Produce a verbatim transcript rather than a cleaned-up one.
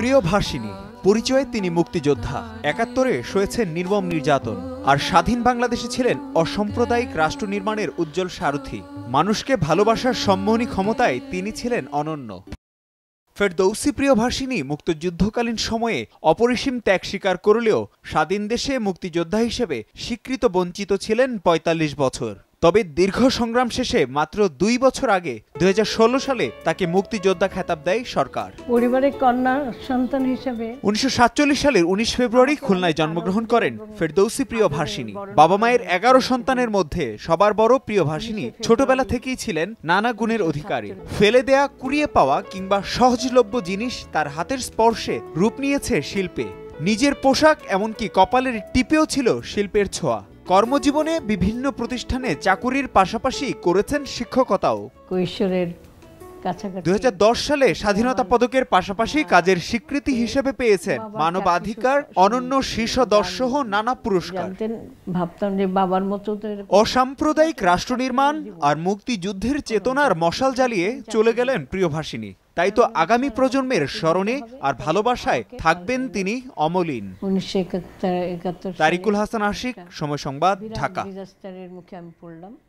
প্রিয়ভাষিণী পরিচয়ে তিনি মুক্তিযোদ্ধা। একাত্তরে সয়েছেন নির্মম নির্যাতন, আর স্বাধীন বাংলাদেশে ছিলেন অসাম্প্রদায়িক রাষ্ট্র নির্মাণের উজ্জ্বল সারথি। মানুষকে ভালোবাসার সম্মোহনী ক্ষমতায় তিনি ছিলেন অনন্য। ফেরদৌসী প্রিয়ভাষিণী মুক্তিযুদ্ধকালীন সময়ে অপরিসীম ত্যাগ স্বীকার করলেও স্বাধীন দেশে মুক্তিযোদ্ধা হিসেবে স্বীকৃত বঞ্চিত ছিলেন পঁয়তাল্লিশ বছর। তবে দীর্ঘ সংগ্রাম শেষে মাত্র দুই বছর আগে দুই হাজার ষোলো সালে তাকে মুক্তিযোদ্ধা খেতাব দেয় সরকার। পরিবারের কন্যা সন্তান হিসেবে উনিশশো সাতচল্লিশ সালের উনিশ ফেব্রুয়ারি খুলনায় জন্মগ্রহণ করেন ফেরদৌসী প্রিয়ভাষিণী। বাবা মায়ের এগারো সন্তানের মধ্যে সবার বড় প্রিয়ভাষিণী ছোটবেলা থেকেই ছিলেন নানা গুণের অধিকারী। ফেলে দেয়া, কুড়িয়ে পাওয়া কিংবা সহজলভ্য জিনিস তার হাতের স্পর্শে রূপ নিয়েছে শিল্পে। নিজের পোশাক এমনকি কপালের টিপেও ছিল শিল্পের ছোঁয়া। কর্মজীবনে বিভিন্ন প্রতিষ্ঠানে চাকুরির পাশাপাশি করেছেন শিক্ষকতাও। কৈশোরের কাছাকাছি দুই হাজার দশ সালে স্বাধীনতা পদকের পাশাপাশি কাজের স্বীকৃতি হিসেবে পেয়েছেন মানবাধিকার, অনন্য শীর্ষ দশ সহ নানা পুরস্কার। ভাবতাম যে বাবার মতো অসাম্প্রদায়িক রাষ্ট্র নির্মাণ আর মুক্তিযুদ্ধের চেতনার মশাল জ্বালিয়ে চলে গেলেন প্রিয়ভাষিণী। তাই তো আগামী প্রজন্মের স্মরণে আর ভালোবাসায় থাকবেন তিনি অমলিন। উনিশশো একাত্তর তারিকুল হাসান আশিক, সময় সংবাদ, ঢাকা। ডিজাস্টারের মুখে আমি পড়লাম।